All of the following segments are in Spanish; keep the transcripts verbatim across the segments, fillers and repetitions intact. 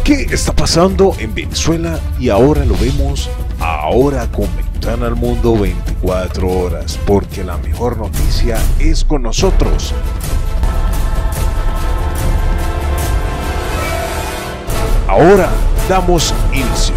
¿Qué está pasando en Venezuela? Y ahora lo vemos ahora con Ventana al Mundo veinticuatro horas, porque la mejor noticia es con nosotros. Ahora damos inicio.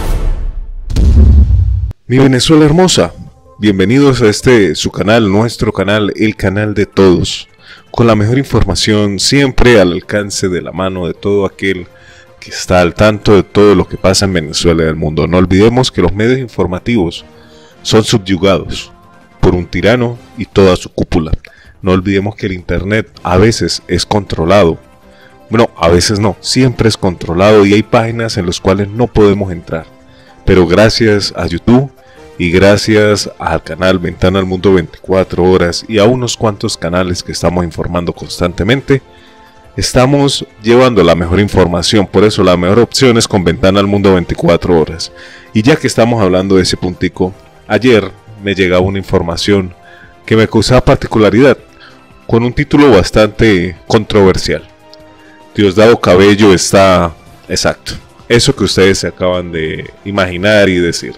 Mi Venezuela hermosa, bienvenidos a este su canal, nuestro canal, el canal de todos, con la mejor información siempre al alcance de la mano de todo aquel que está al tanto de todo lo que pasa en Venezuela y el mundo. No olvidemos que los medios informativos son subyugados por un tirano y toda su cúpula. No olvidemos que el internet a veces es controlado. Bueno, a veces no, siempre es controlado y hay páginas en las cuales no podemos entrar. Pero gracias a YouTube y gracias al canal Ventana al Mundo veinticuatro horas y a unos cuantos canales que estamos informando constantemente, estamos llevando la mejor información. Por eso la mejor opción es con Ventana al Mundo veinticuatro horas. Y ya que estamos hablando de ese puntico, ayer me llegaba una información que me causaba particularidad, con un título bastante controversial. Diosdado Cabello está exacto, eso que ustedes se acaban de imaginar y decir.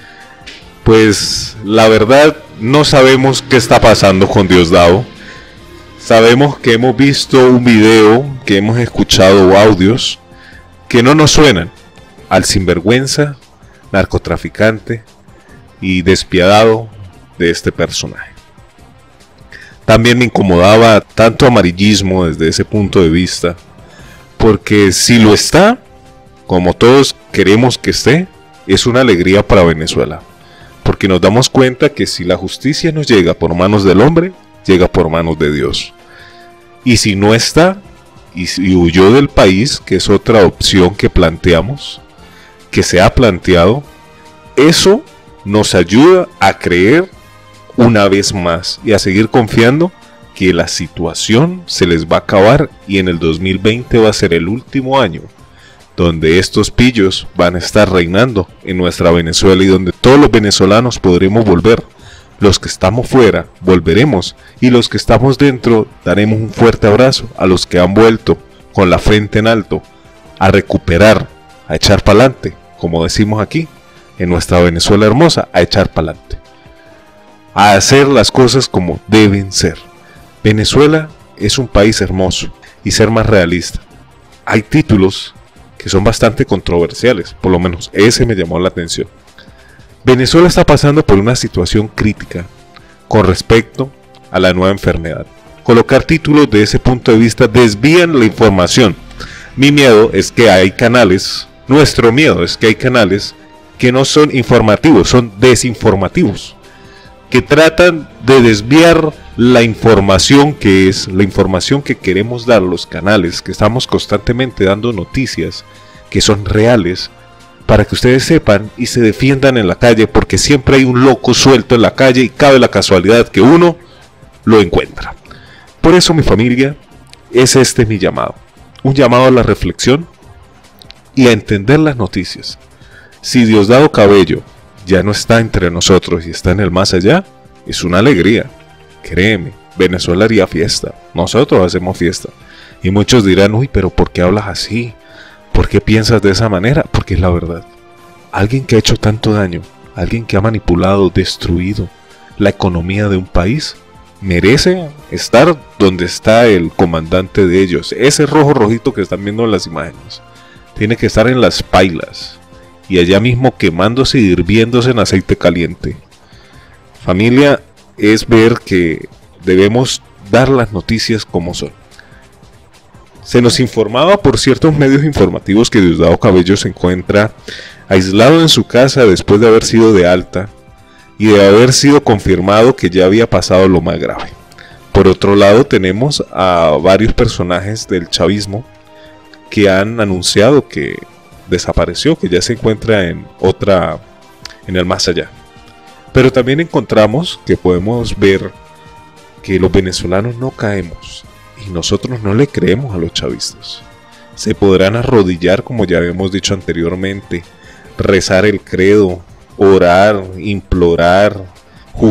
Pues la verdad no sabemos qué está pasando con Diosdado. Sabemos que hemos visto un video, que hemos escuchado audios que no nos suenan al sinvergüenza, narcotraficante y despiadado de este personaje. También me incomodaba tanto amarillismo desde ese punto de vista, porque si lo está, como todos queremos que esté, es una alegría para Venezuela, porque nos damos cuenta que si la justicia no llega por manos del hombre, llega por manos de Dios. Y si no está, y si huyó del país, que es otra opción que planteamos, que se ha planteado, eso nos ayuda a creer una vez más y a seguir confiando que la situación se les va a acabar y en el dos mil veinte va a ser el último año donde estos pillos van a estar reinando en nuestra Venezuela y donde todos los venezolanos podremos volver. Los que estamos fuera volveremos y los que estamos dentro daremos un fuerte abrazo a los que han vuelto con la frente en alto a recuperar, a echar para adelante, como decimos aquí en nuestra Venezuela hermosa, a echar para adelante, a hacer las cosas como deben ser. Venezuela es un país hermoso y ser más realista. Hay títulos que son bastante controversiales, por lo menos ese me llamó la atención. Venezuela está pasando por una situación crítica con respecto a la nueva enfermedad. Colocar títulos de ese punto de vista desvían la información. Mi miedo es que hay canales, nuestro miedo es que hay canales que no son informativos, son desinformativos, que tratan de desviar la información que es la información que queremos dar los canales, que estamos constantemente dando noticias que son reales, para que ustedes sepan y se defiendan en la calle, porque siempre hay un loco suelto en la calle y cabe la casualidad que uno lo encuentra. Por eso, mi familia, es este mi llamado, un llamado a la reflexión y a entender las noticias. Si Diosdado Cabello ya no está entre nosotros y está en el más allá, es una alegría. Créeme, Venezuela haría fiesta, nosotros hacemos fiesta. Y muchos dirán, uy, pero ¿por qué hablas así? ¿Por qué piensas de esa manera? Porque es la verdad. Alguien que ha hecho tanto daño, alguien que ha manipulado, destruido la economía de un país, merece estar donde está el comandante de ellos. Ese rojo rojito que están viendo en las imágenes, tiene que estar en las pailas y allá mismo quemándose y hirviéndose en aceite caliente. Familia, es ver que debemos dar las noticias como son. Se nos informaba por ciertos medios informativos que Diosdado Cabello se encuentra aislado en su casa después de haber sido de alta y de haber sido confirmado que ya había pasado lo más grave. Por otro lado, tenemos a varios personajes del chavismo que han anunciado que desapareció, que ya se encuentra en otra, en el más allá. Pero también encontramos que podemos ver que los venezolanos no caemos y nosotros no le creemos a los chavistas. Se podrán arrodillar, como ya habíamos dicho anteriormente, rezar el credo, orar, implorar,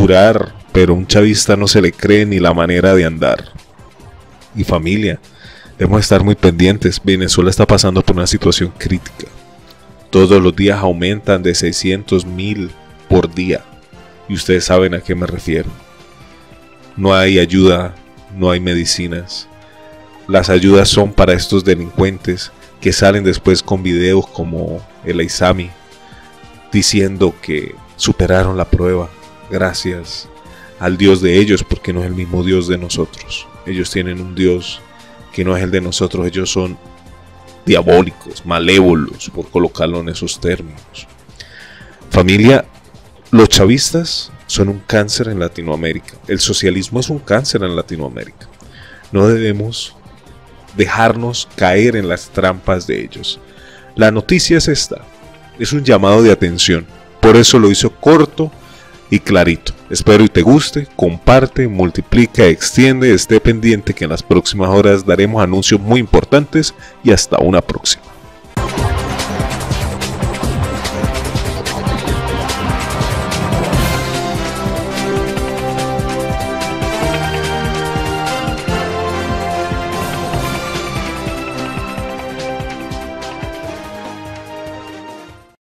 jurar, pero a un chavista no se le cree ni la manera de andar. Y familia, Debemos estar muy pendientes. Venezuela está pasando por una situación crítica. Todos los días aumentan de seiscientos mil por día. Y ustedes saben a qué me refiero. No hay ayuda, no hay medicinas. Las ayudas son para estos delincuentes que salen después con videos como el Aizami diciendo que superaron la prueba gracias al Dios de ellos, porque no es el mismo Dios de nosotros. Ellos tienen un Dios que no es el de nosotros. Ellos son diabólicos, malévolos, por colocarlo en esos términos. Familia, los chavistas son un cáncer en Latinoamérica. El socialismo es un cáncer en Latinoamérica. No debemos dejarnos caer en las trampas de ellos. La noticia es esta. Es un llamado de atención. Por eso lo hizo corto y clarito. Espero y te guste. Comparte, multiplica, extiende. Esté pendiente que en las próximas horas daremos anuncios muy importantes. Y hasta una próxima.